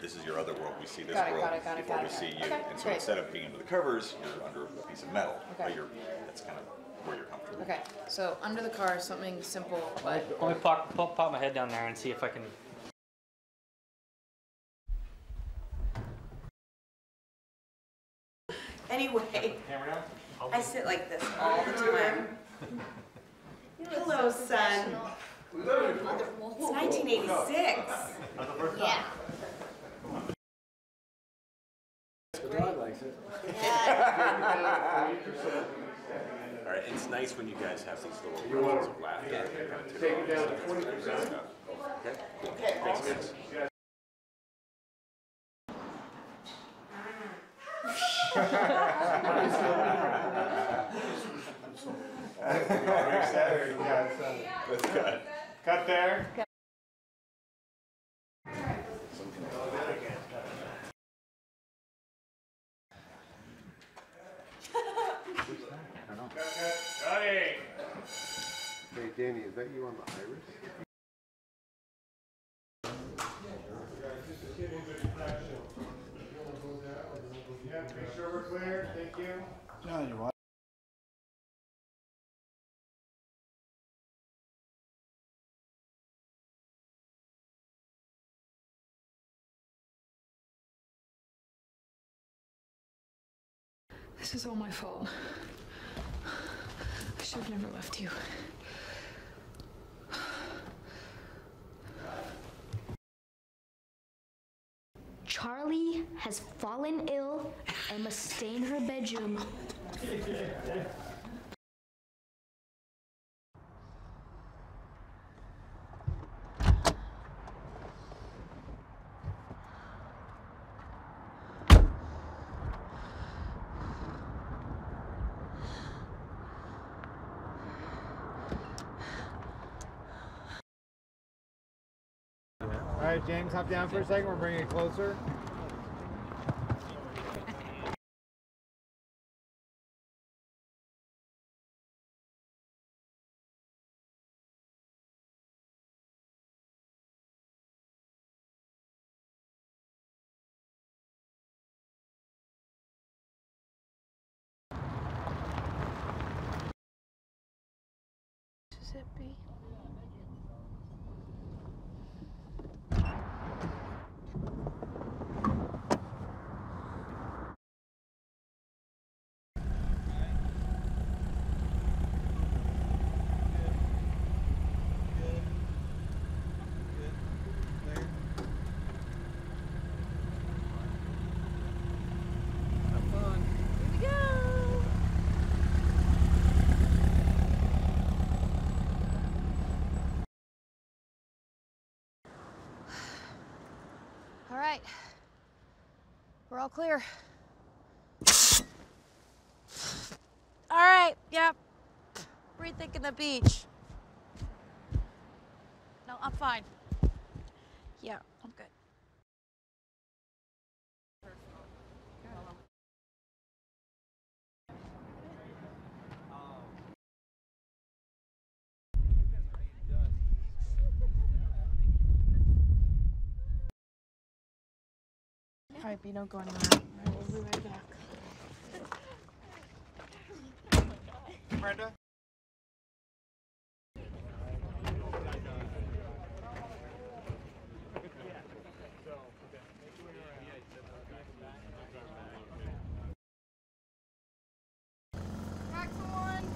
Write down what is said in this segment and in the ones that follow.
this is your other world. We see this Got it, world got it, got it, before got we it. see you. Okay, And so great. instead of being under the covers, you're under a piece of metal. Okay. But that's kind of where you're comfortable. Okay, so under the car, something simple, but Let me pop my head down there and see if I can. Anyway, I sit like this all the time. Hello, son. It's 1986. yeah. The dog likes it. All right, it's nice when you guys have these little moments of laughter. Take it down to 20%. Okay, cool. Thanks, guys. That's good. Cut there. Hey, Danny, is that you on the iris? Yeah, make sure we're clear. Thank you. No, you want. This is all my fault. I should have never left you. Charlie has fallen ill and must stay in her bedroom. All right, James, hop down for a second. We're bringing it closer. Mississippi. All right, we're all clear. All right, yep. Rethinking the beach. No, I'm fine. Yeah, I'm good. All right, Beano, go anywhere. All right, we'll be right back. Brenda? Back someone.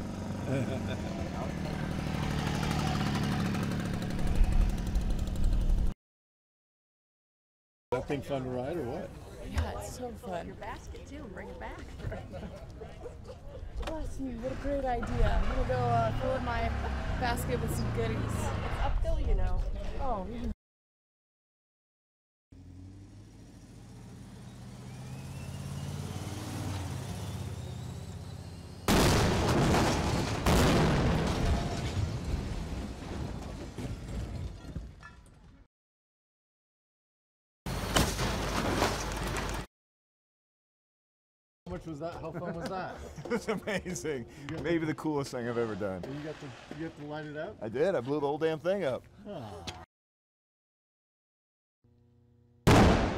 That thing fun to ride or what? Yeah, it's so fun. Your basket too. Bring it back. Bless you, what a great idea. I'm gonna go fill in my basket with some goodies. It's uphill, you know. Oh, How much was that? How fun was that? It was amazing. Maybe the coolest thing I've ever done. You got to light it up? I did. I blew the whole damn thing up. Oh.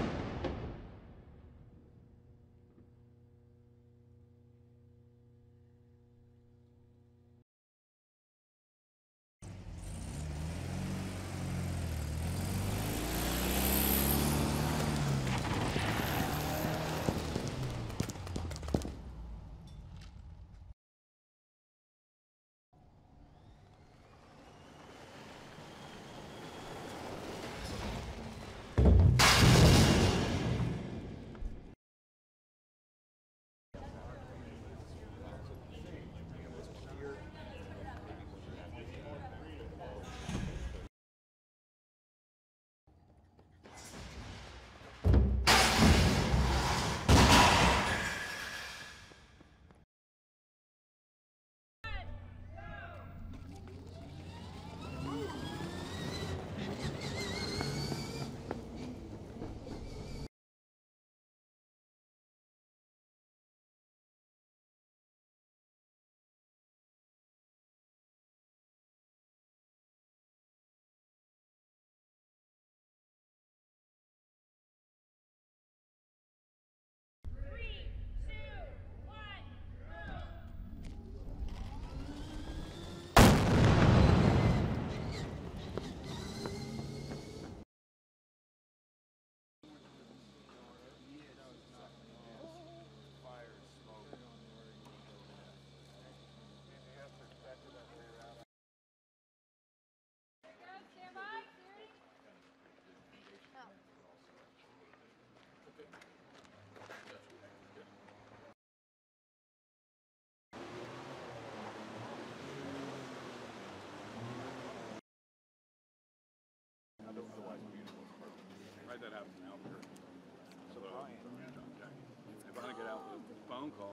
If I want to get out with a phone call.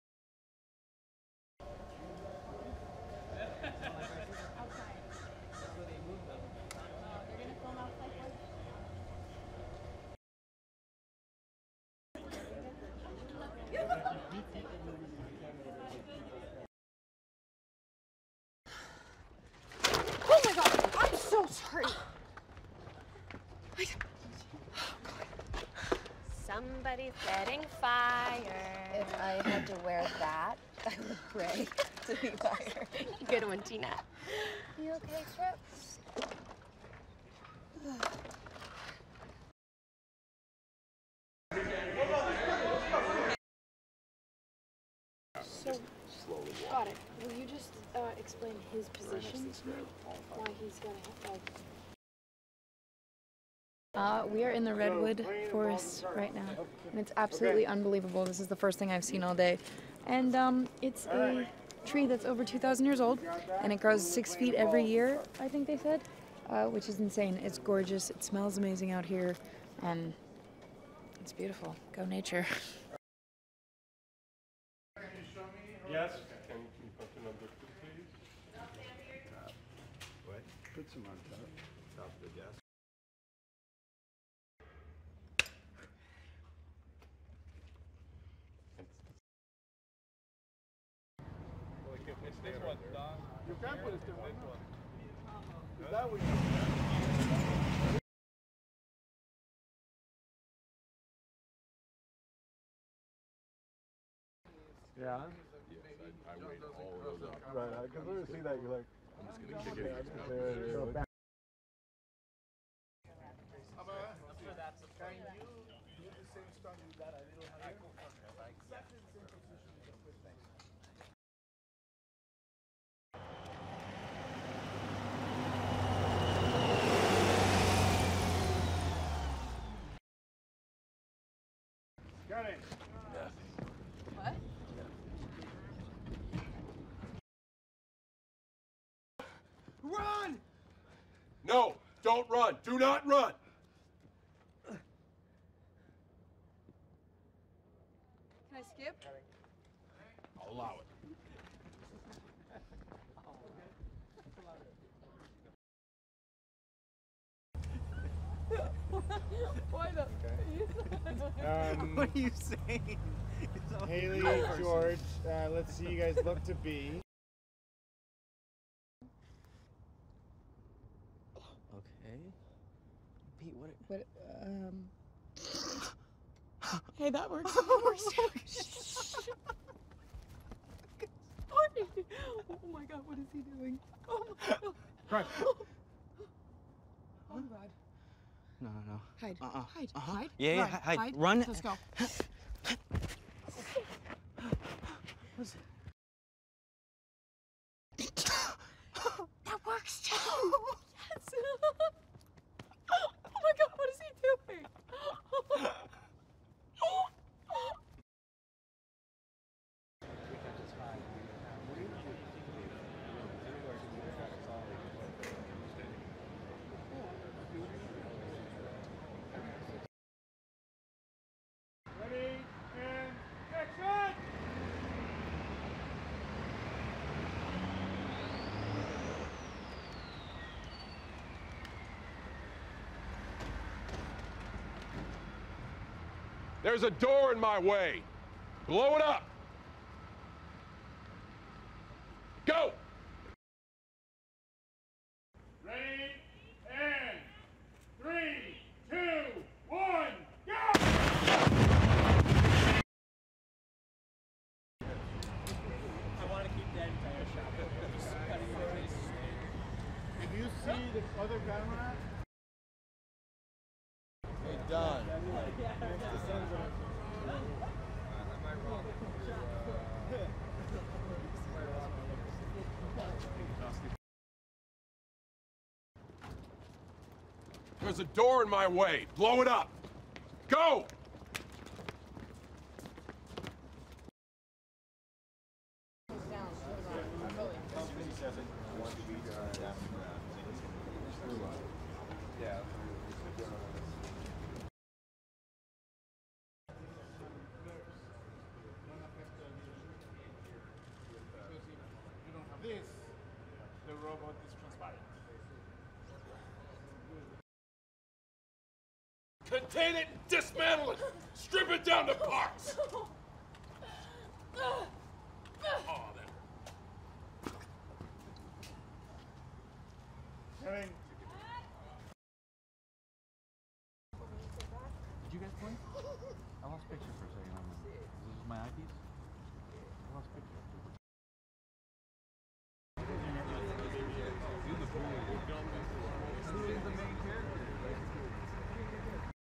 Oh my god, I'm so sorry. Somebody's setting fire. If I had to wear that, I would pray to be fired. Good one, Tina. You okay, Trip? So, got it. Will you just explain his position? Why he's gonna we are in the redwood forest right now, and it's absolutely unbelievable. This is the first thing I've seen all day, and it's a tree that's over 2,000 years old, and it grows 6 feet every year, I think they said, which is insane. It's gorgeous. It smells amazing out here, and it's beautiful. Go nature. Yes. Can you put the number 2, please? What? Put some on top of the desk. It's this one, Don. You can put it in this one. Is that what Yeah? Yes, I weighed all of those up. Right, I can literally see that. You're like, I'm just going to kick it. Got it. What? Run! No, don't run. Do not run. Can I skip? I'll allow it. Why the? What are you saying? Haley, George, let's see you guys look to be. Okay. Pete, what? Hey, that works. That works. Oh my god, what is he doing? Oh my god. Crunch. Oh my god. No. Hide. Hide. Uh-huh. Hide. Yeah, Run. hide. Run. Let's go. That works too. Yes. Oh my god, what is he doing? Ready, and action! There's a door in my way. Blow it up. Go! Ready, and 3, 2, 1, go! Did you see the other camera? Hey, Don. There's a door in my way. Blow it up. Go! Contain it, dismantle it, strip it down to parts. Oh, that Coming.